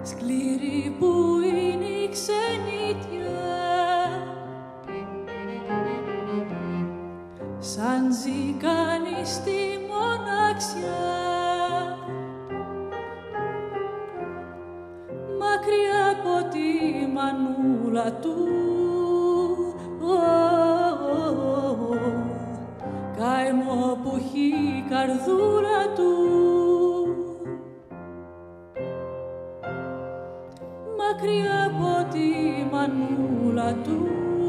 σκληρή που είναι η ξενιτιά, σαν Zei Kaneis sti Monaxia, μακριά από τη μανούλα του, καημό που έχει η καρδούλα του, μακριά από τη μανούλα του,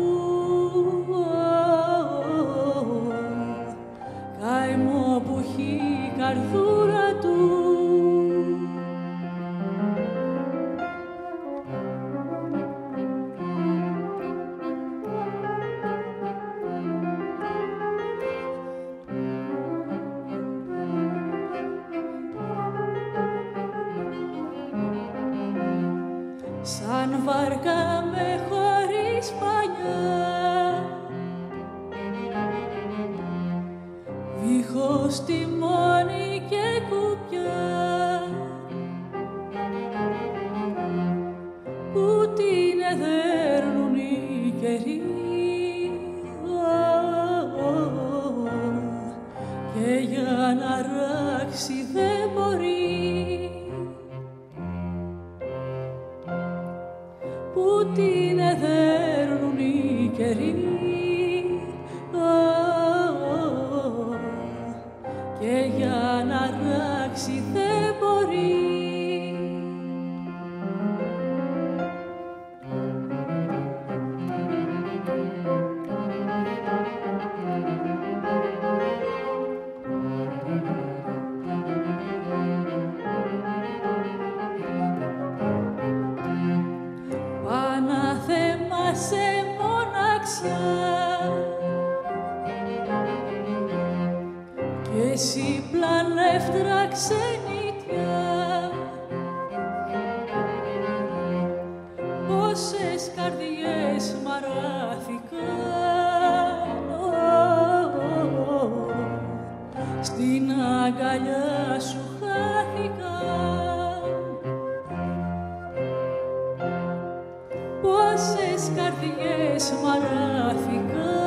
καημό που έχει η καρδούλα του. Σαν βάρκα με χωρίς πανιά, δίχως τιμόνι και κουπιά, που την εδέρνουν οι καιροί, και για να ράξει δεν μπορεί, που την εδέρνουν οι καιροί, και για να ράξει δεν μπορεί. Σε μοναξιά, και εσύ πλανεύτρα ξενιτιά, πόσες καρδιές μαράθηκαν, στην αγκαλιά σου χάθηκαν, πόσες καρδιές μαράθηκαν,